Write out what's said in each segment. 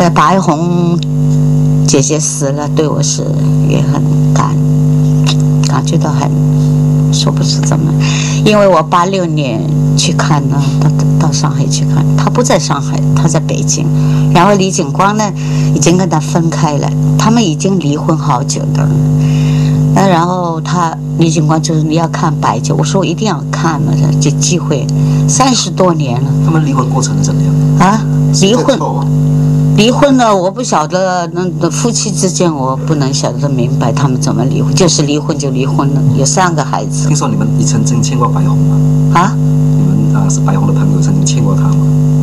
白虹姐姐死了，对我是也很感觉到很说不出怎么，因为我86年去看呢，到上海去看，他不在上海，他在北京。然后李景光呢，已经跟他分开了，他们已经离婚好久的了。然后李景光就是你要看白酒，我说我一定要看了，这机会30多年了。 他们离婚过程是怎么样？ 啊，离婚了，我不晓得，那夫妻之间我不能晓得明白他们怎么离婚，就是离婚就离婚了，有3个孩子。 听说你们也曾经见过白虹吗？ 啊？ 你们是白虹的朋友，曾经见过他吗？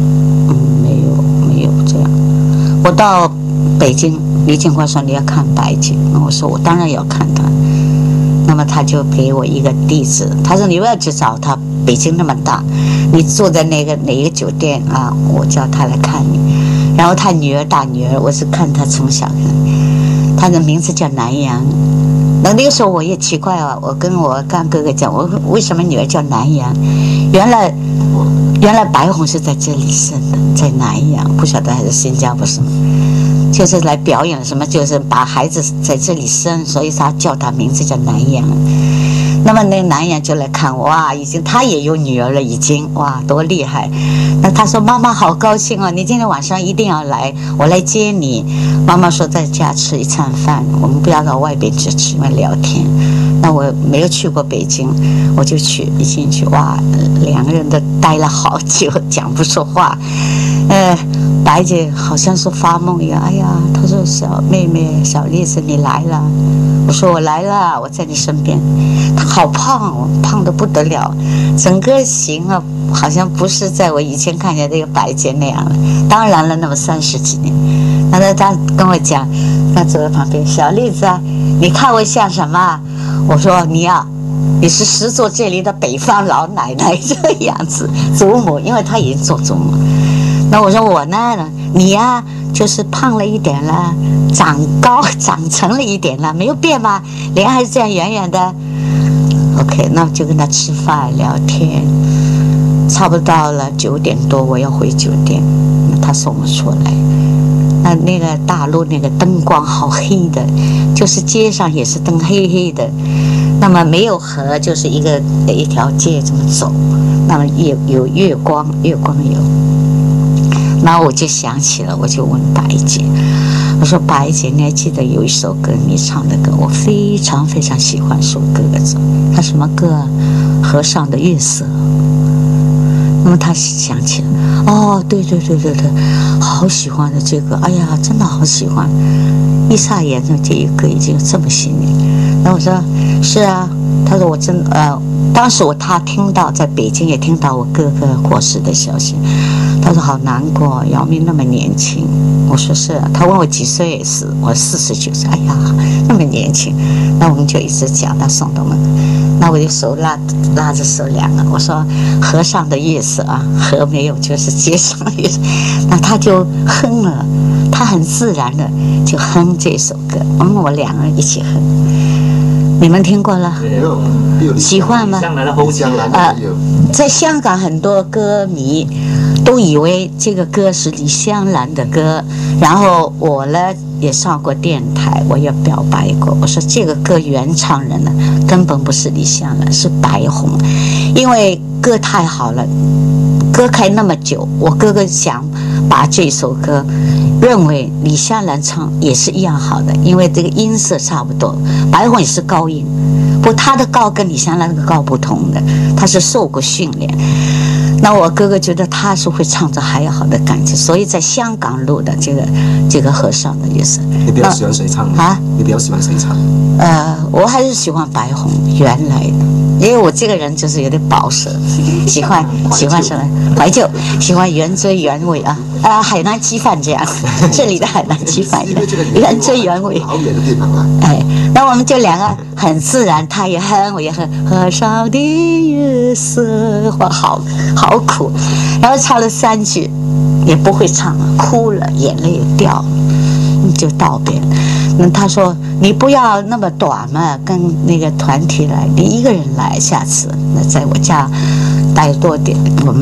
没有这样。我到北京，李景光说你要看白酒，我说我当然要看他。那么他就给我一个地址，他说你不要去找他，北京那么大，你住在哪一个酒店啊？我叫他来看你。然后他大女儿，我是看他从小看，他的名字叫南阳。那个时候我也奇怪啊，我跟我干哥哥讲，我为什么女儿叫南阳？原来白虹是在这里生的，在南阳，不晓得还是新加坡什么，就是来表演什么，就是把孩子在这里生，所以他叫他名字叫南阳。那么那个南阳就来看，哇，他也有女儿了，已经，哇，多厉害！那他说妈妈好高兴哦，你今天晚上一定要来，我来接你。妈妈说在家吃一餐饭，我们不要到外边去吃，因为聊天。那我没有去过北京，我就一进去，哇，2个人都待了好久，讲不出话。白姐好像是发梦一样，哎呀，她说小妹妹小丽子你来了，我说我来了，我在你身边。她好胖，胖得不得了，整个形啊好像不是在我以前看见那个白姐那样了。当然了，那么30几年，那她跟我讲，她走在旁边，小丽子啊，你看我像什么？我说你是实做这里的北方老奶奶这个样子，祖母，因为她已经做祖母。那我说我呢，你呀就是胖了一点了，长成了一点了，没有变吗？脸还是这样圆圆的。OK， 那就跟他吃饭聊天，差不多到了9点多，我要回酒店，那他送我出来。那个大陆那个灯光好黑的，就是街上也是灯黑黑的，那么没有河，就是一条街这么走，那么有月光有。然后我就想起了，我就问白姐，我说白姐，你还记得有一首歌你唱的歌，我非常非常喜欢首歌子，它什么歌啊？河上的月色。那么他想起了，哦，对，好喜欢的这个，哎呀，真的好喜欢。一霎眼中这一歌已经这么吸引。那我说是啊，他说我当时他听到在北京也听到我哥哥过世的消息，他说好难过，姚明那么年轻。我说是啊，他问我几岁，我49岁，哎呀，那么年轻。那我们就一直讲，他送到门，那我就手拉着手两个，我说河上的月色啊，河没有就是街上的月色。那他就哼了，他很自然的就哼这首歌，我们2个人一起哼。你们听过了？喜欢吗？在香港很多歌迷都以为这个歌是李香兰的歌，然后我呢也上过电台，我也表白过，我说这个歌原唱人呢根本不是李香兰，是白虹，因为歌太好了，歌开那么久，我哥哥想把这首歌认为李香兰唱也是一样好的，因为这个音色差不多，白虹也是高音，不，他的高跟李香兰那个高不同的，他是受过训练。那我哥哥觉得他是会唱着还要好的感觉，所以在香港录的这个和尚的也是。 你比较喜欢谁唱啊？你比较喜欢谁唱？ 我还是喜欢白虹原来的，因为我这个人就是有点保守，喜欢什么怀旧，喜欢原汁原味啊。海南鸡饭这样，这里的海南鸡饭原汁原味。 好远的地方啊！ 哎，那我们就2个很自然，他也哼，我也哼，河上的月色，哇，好苦。然后唱了3句，也不会唱了，哭了，眼泪也掉了，就道别。那他说你不要那么短嘛，跟那个团体来，你一个人来，下次那在我家待多点，我们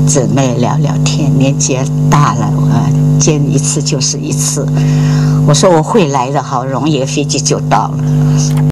姊妹聊聊天。年纪大了，我见一次就是一次。我说我会来的，好容易飞机就到了。